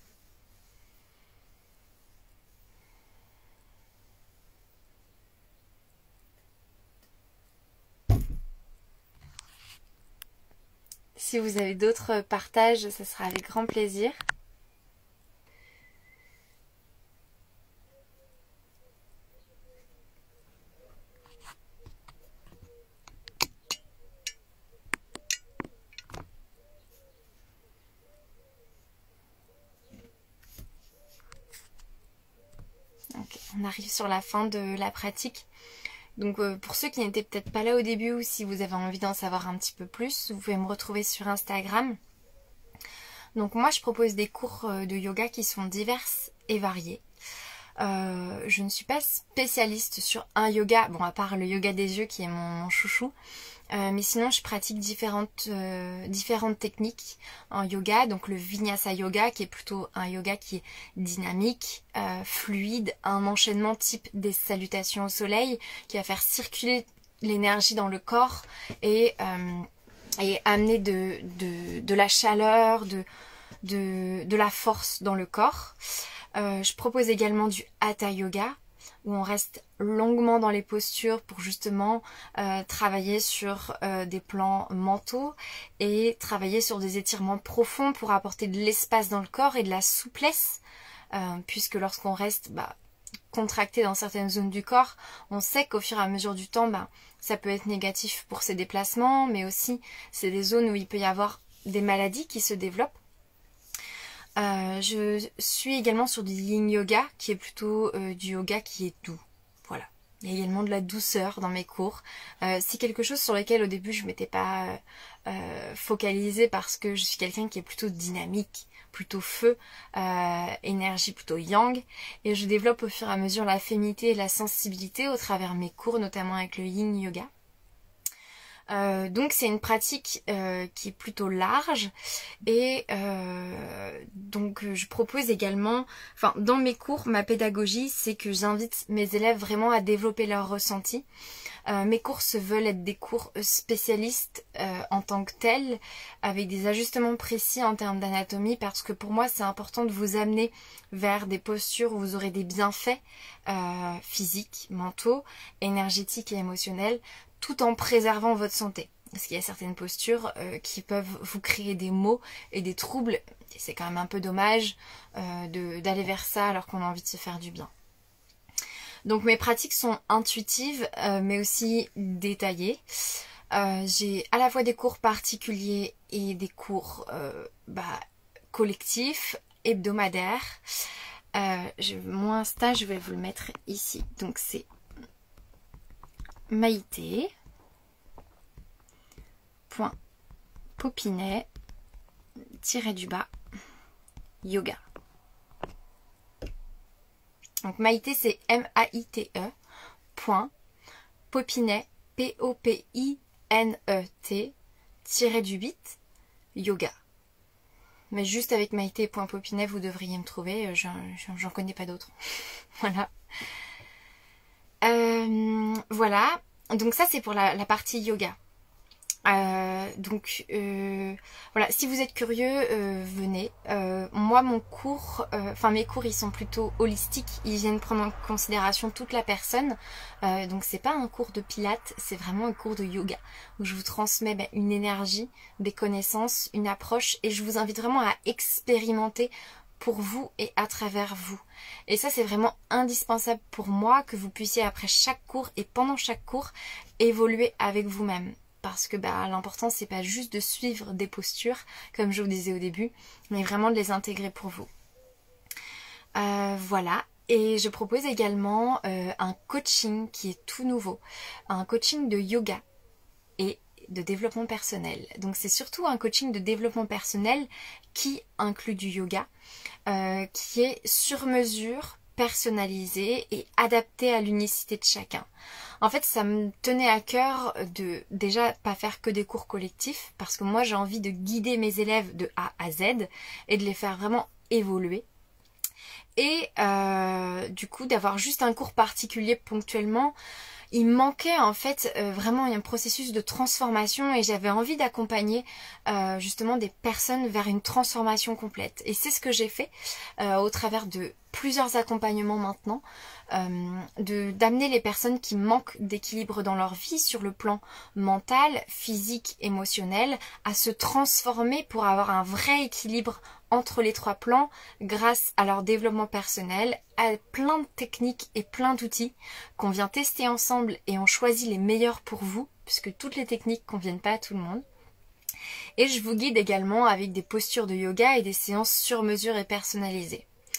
A: Si vous avez d'autres partages, ce sera avec grand plaisir. on arrive sur la fin de la pratique. Donc euh, pour ceux qui n'étaient peut-être pas là au début ou si vous avez envie d'en savoir un petit peu plus, vous pouvez me retrouver sur Instagram. Donc moi je propose des cours de yoga qui sont diverses et variés. Euh, je ne suis pas spécialiste sur un yoga, bon à part le yoga des yeux qui est mon, mon chouchou, euh, mais sinon je pratique différentes, euh, différentes techniques en yoga, donc le Vinyasa Yoga qui est plutôt un yoga qui est dynamique, euh, fluide, un enchaînement type des salutations au soleil qui va faire circuler l'énergie dans le corps et, euh, et amener de, de, de la chaleur, de, de, de la force dans le corps. Euh, je propose également du Hatha Yoga où on reste longuement dans les postures pour justement euh, travailler sur euh, des plans mentaux et travailler sur des étirements profonds pour apporter de l'espace dans le corps et de la souplesse euh, puisque lorsqu'on reste bah, contracté dans certaines zones du corps, on sait qu'au fur et à mesure du temps, bah, ça peut être négatif pour ces déplacements, mais aussi c'est des zones où il peut y avoir des maladies qui se développent. Euh, je suis également sur du Yin Yoga qui est plutôt euh, du yoga qui est doux. Voilà. Il y a également de la douceur dans mes cours. Euh, c'est quelque chose sur lequel au début je m'étais pas euh, euh, focalisée parce que je suis quelqu'un qui est plutôt dynamique, plutôt feu, euh, énergie plutôt yang. Et je développe au fur et à mesure la féminité et la sensibilité au travers de mes cours, notamment avec le Yin Yoga. Euh, donc c'est une pratique euh, qui est plutôt large et euh, donc je propose également, enfin dans mes cours, ma pédagogie c'est que j'invite mes élèves vraiment à développer leur ressenti. Euh, mes cours se veulent être des cours spécialistes euh, en tant que tels, avec des ajustements précis en termes d'anatomie parce que pour moi c'est important de vous amener vers des postures où vous aurez des bienfaits euh, physiques, mentaux, énergétiques et émotionnels, tout en préservant votre santé. Parce qu'il y a certaines postures euh, qui peuvent vous créer des maux et des troubles. Et c'est quand même un peu dommage euh, de, d'aller vers ça alors qu'on a envie de se faire du bien. Donc mes pratiques sont intuitives euh, mais aussi détaillées. Euh, j'ai à la fois des cours particuliers et des cours euh, bah, collectifs, hebdomadaires. Euh, je, mon Insta, je vais vous le mettre ici. Donc c'est Maïté point Popinet tiré du bas yoga. Donc Maïté c'est M A I T E point Popinet P O P I N E T tiré du huit yoga. Mais juste avec Maïté.Popinet vous devriez me trouver, j'en connais pas d'autres. Voilà. Euh, voilà, donc ça c'est pour la, la partie yoga. Euh, donc euh, voilà, si vous êtes curieux, euh, venez. Euh, moi mon cours, enfin euh, mes cours ils sont plutôt holistiques, ils viennent prendre en considération toute la personne. Euh, donc c'est pas un cours de pilates, c'est vraiment un cours de yoga où je vous transmets ben, une énergie, des connaissances, une approche et je vous invite vraiment à expérimenter pour vous et à travers vous. Et ça c'est vraiment indispensable pour moi que vous puissiez après chaque cours et pendant chaque cours évoluer avec vous-même. Parce que bah, l'important c'est pas juste de suivre des postures comme je vous disais au début, mais vraiment de les intégrer pour vous. Euh, voilà. Et je propose également euh, un coaching qui est tout nouveau. Un coaching de yoga et de développement personnel. Donc c'est surtout un coaching de développement personnel qui inclut du yoga, euh, qui est sur mesure, personnalisé et adapté à l'unicité de chacun. En fait, ça me tenait à cœur de déjà pas faire que des cours collectifs parce que moi j'ai envie de guider mes élèves de A à Z et de les faire vraiment évoluer. Et euh, du coup d'avoir juste un cours particulier ponctuellement, il manquait en fait euh, vraiment un processus de transformation et j'avais envie d'accompagner euh, justement des personnes vers une transformation complète. Et c'est ce que j'ai fait euh, au travers de plusieurs accompagnements maintenant, euh, de d'amener les personnes qui manquent d'équilibre dans leur vie sur le plan mental, physique, émotionnel, à se transformer pour avoir un vrai équilibre entre les trois plans grâce à leur développement personnel, à plein de techniques et plein d'outils qu'on vient tester ensemble et on choisit les meilleurs pour vous, puisque toutes les techniques ne conviennent pas à tout le monde. Et je vous guide également avec des postures de yoga et des séances sur mesure et personnalisées.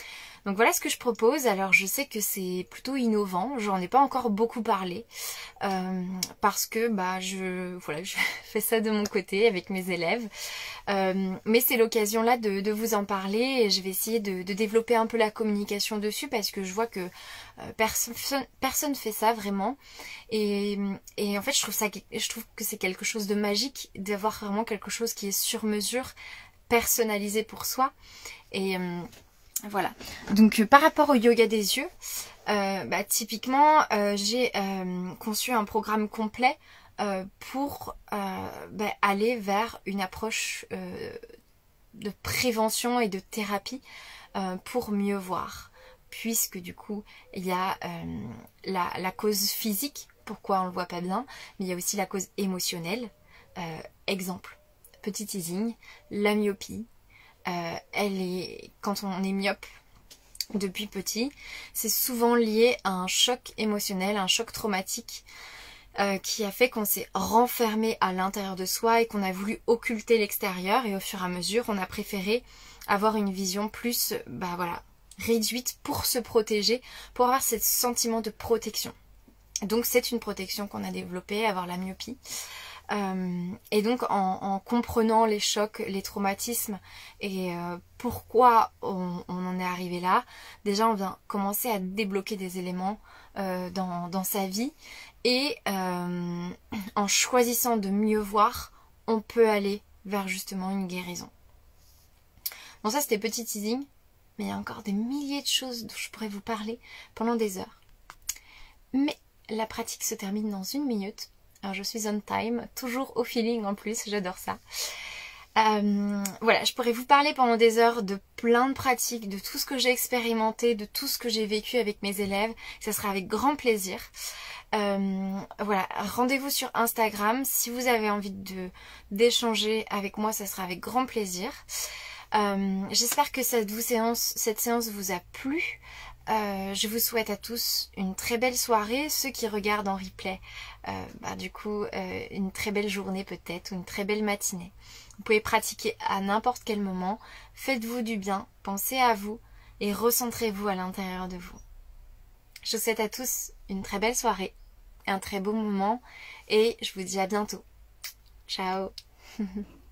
A: Donc voilà ce que je propose. Alors je sais que c'est plutôt innovant, j'en ai pas encore beaucoup parlé euh, parce que bah je voilà je fais ça de mon côté avec mes élèves. Euh, mais c'est l'occasion là de, de vous en parler et je vais essayer de, de développer un peu la communication dessus parce que je vois que euh, personne personne fait ça vraiment et, et en fait je trouve ça je trouve que c'est quelque chose de magique d'avoir vraiment quelque chose qui est sur mesure, personnalisé pour soi. Et euh, voilà. Donc euh, par rapport au yoga des yeux, euh, bah, typiquement euh, j'ai euh, conçu un programme complet Euh, pour euh, bah, aller vers une approche euh, de prévention et de thérapie euh, pour mieux voir. Puisque du coup, il y a euh, la, la cause physique, pourquoi on ne le voit pas bien, mais il y a aussi la cause émotionnelle. Euh, exemple, petit teasing, la myopie, euh, elle est, quand on est myope depuis petit, c'est souvent lié à un choc émotionnel, un choc traumatique, Euh, qui a fait qu'on s'est renfermé à l'intérieur de soi et qu'on a voulu occulter l'extérieur et au fur et à mesure on a préféré avoir une vision plus bah voilà, réduite pour se protéger, pour avoir ce sentiment de protection. Donc c'est une protection qu'on a développée, avoir la myopie. Euh, et donc en, en comprenant les chocs, les traumatismes et euh, pourquoi on, on en est arrivé là, déjà on vient commencer à débloquer des éléments euh, dans, dans sa vie. Et euh, en choisissant de mieux voir, on peut aller vers justement une guérison. Bon ça c'était petit teasing, mais il y a encore des milliers de choses dont je pourrais vous parler pendant des heures. Mais la pratique se termine dans une minute. Alors je suis on time, toujours au feeling en plus, j'adore ça. Euh, voilà, je pourrais vous parler pendant des heures de plein de pratiques, de tout ce que j'ai expérimenté, de tout ce que j'ai vécu avec mes élèves. Ça sera avec grand plaisir. Euh, voilà, rendez-vous sur Instagram. Si vous avez envie de d'échanger avec moi, ça sera avec grand plaisir. Euh, J'espère que cette, vous séance, cette séance vous a plu. Euh, je vous souhaite à tous une très belle soirée. Ceux qui regardent en replay, euh, bah, du coup, euh, une très belle journée peut-être, ou une très belle matinée. Vous pouvez pratiquer à n'importe quel moment. Faites-vous du bien, pensez à vous et recentrez-vous à l'intérieur de vous. Je vous souhaite à tous une très belle soirée, un très beau moment et je vous dis à bientôt. Ciao.